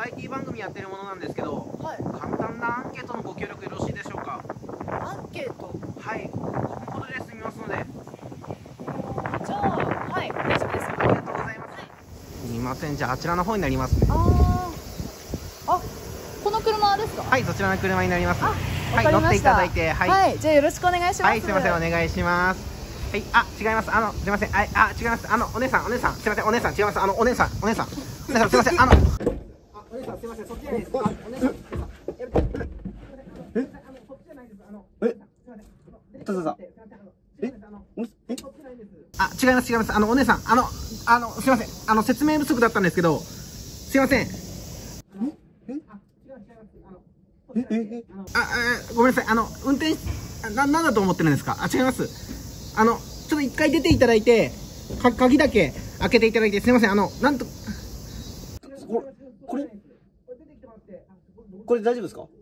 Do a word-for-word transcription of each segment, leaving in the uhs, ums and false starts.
ラエティ番組やってるものなんですけど、 はい。 簡単なアンケートのご協力よろしいでしょうか。 アンケート。 はい、ごふんほどで済みますので。 じゃあ、はい、大丈夫ですよ。 ありがとうございます。はい、すみません、じゃああちらの方になりますね。 ああ、あ、この車ですか？ はい、そちらの車になります。 あ、 はい、乗っていただいて、はい、 はい、じゃあよろしくお願いします。 はい、すみません、お願いします。はい、あ、違います。あの、すみません、あ、あ、違います。あの、お姉さん、お姉さん、すみません、お姉さん、違います。あの、お姉さん、お姉さん、お姉さん、すみません、あの。あ、お姉さん、すみません、そっちじゃないです。あ、お姉さん、お姉さん、 え？え？タザさん。え？え？ あ、違います、違います。あの、お姉さん、あの、あの、すみません、あの、説明不足だったんですけど。すみません。 え？え？え？ あ、あ、ごめんなさい。あの、運転、な、なんだと思ってるんですか？あ、違います。あの、ちょっと一回出ていただいて、か、鍵だけ開けていただいて、すみません。あの、なんと。 これ、これ、これ大丈夫ですか？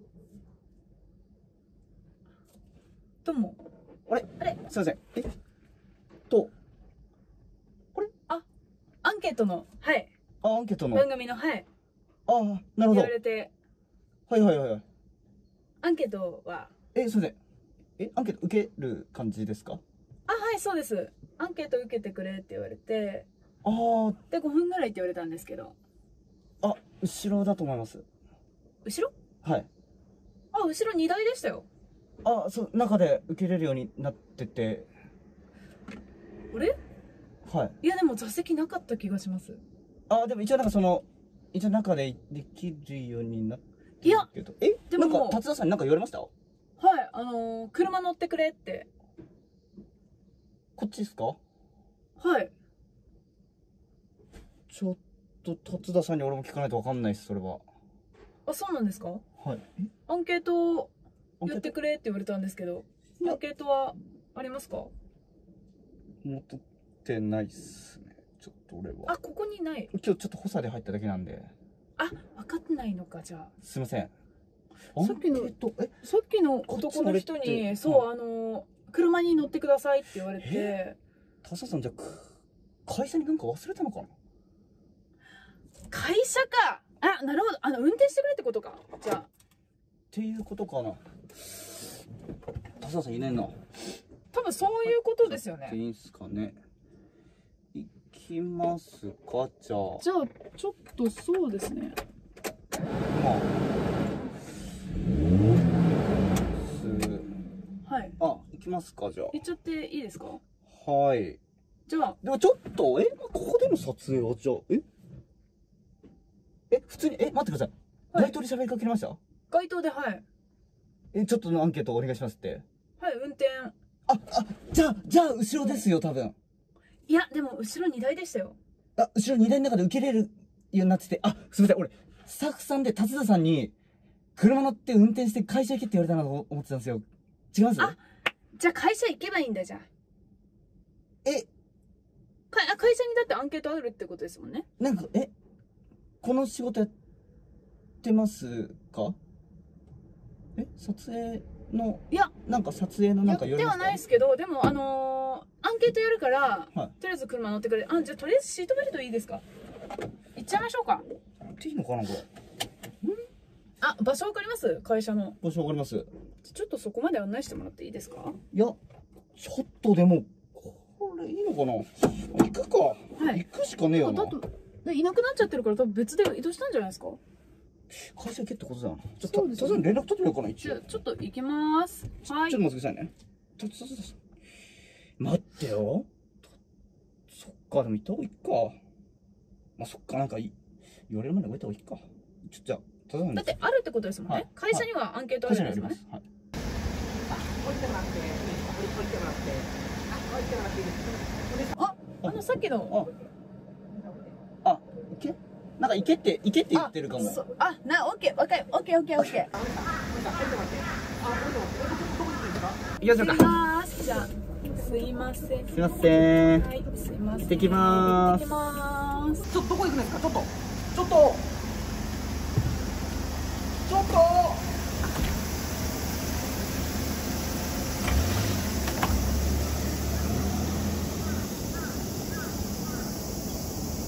どうも。 あれ？ あれ？ すいません。え？と、 これ？あ、アンケートの、はい。 あ、アンケートの。 番組の、はい。 ああ、なるほど。 言われて。 はいはいはいはい。 アンケートは。 え、すいません。え、アンケート受ける感じですか？ あ、はい、そうです。アンケート受けてくれって言われて。 ああ。 で、ごふんぐらいって言われたんですけど。 あ、後ろだと思います。 後ろ？ はい。 あ、後ろにだいでしたよ。 あ、そう、中で受けれるようになってて。 あれ？ はい。 いや、でも座席なかった気がします。 あ、でも一応なんかその、一応中でできるようになってるけど。え？ でもなんか、達田さんに何か言われました？ はい、あのー、車乗ってくれって。 こっちですか？ はい。 ちょっと、達田さんに俺も聞かないと分かんないです、それは。 あ、そうなんですか？ はい。 アンケート言ってくれって言われたんですけど、アンケートはありますか？ 持ってないっすね。ちょっと俺は。 あ、ここにない。 今日ちょっと補佐で入っただけなんで。 あ、分かってないのか、じゃあ。 すいません。 さっきの、 え、 さっきの男の人に、そう、あの、車に乗ってくださいって言われて。 達田さん、じゃあ、会社になんか忘れたのかな？ 会社か。あ、なるほど。あの、運転してくれってことか。じゃあ。 っていうことかな。達田さんいないな。 多分そういうことですよね。 いいんすかね。行きますか、じゃあ。 じゃあ、ちょっとそうですね。 まあ。 はい。 あ、行きますか、じゃあ。 行っちゃっていいですか？ はい。 じゃあ。 でもちょっと、え、ここでの撮影は、じゃあ、ええ、普通に、え、待ってください。 はい、 街頭で喋りかけました？ 街頭で、はい。 え、ちょっとのアンケートお願いしますって。 はい、運転。 あ、あ、じゃあ、じゃあ、後ろですよ、多分。 いや、でも、後ろにだいでしたよ。 あ、後ろにだいの中で受けれるようになってて、あ、すみません、俺、スタッフさんで達田さんに、車乗って運転して会社行けって言われたなと思ってたんですよ。違います？ あ、じゃあ会社行けばいいんだ、じゃあ。 えかあ会社にだってアンケートあるってことですもんね。 なんか、えこの仕事やってますか？え撮影の、 いや、 なんか撮影のなんかやってはないですけど、でも、あのー、アンケートやるから、はい、とりあえず車乗ってくれ。あ、じゃあとりあえずシートベルトいいですか？行っちゃいましょうか。 っていいのかな、これ。 あ、場所わかります？会社の。 場所わかります。 ちょっとそこまで案内してもらっていいですか？ いや、ちょっとでも、これいいのかな？行くか。はい。行くしかねえよな。 だと、いなくなっちゃってるから多分別で移動したんじゃないですか？ 会社行けってことだな。ちょっと、達田さん連絡取ってみようかな、一応。 ちょっと行きまーす。はい。 ちょっと待ってくださいね。待ってよ。そっか、でも行った方がいいか。まあ、そっか、なんか言われるまで置いた方がいいか。ちょっとじゃあ、 だってあるってことですもんね。会社にはアンケートあるんですもんね。 はい。 降りてもらって、降りてもらって、あ、降りてもらっていいですか？ あ、あのさっきの。 あ、行け？なんか行けって、行けって言ってるかも。 あ、な、オッケー、オッケー、オッケー、オッケー、オッケー。 行きましょうか。 行きます。じゃあ、すいません。 すいません。 はい、すいません。 行ってきまーす。 行ってきまーす。 ちょっとどこ行くんですか？ちょっと、ちょっと。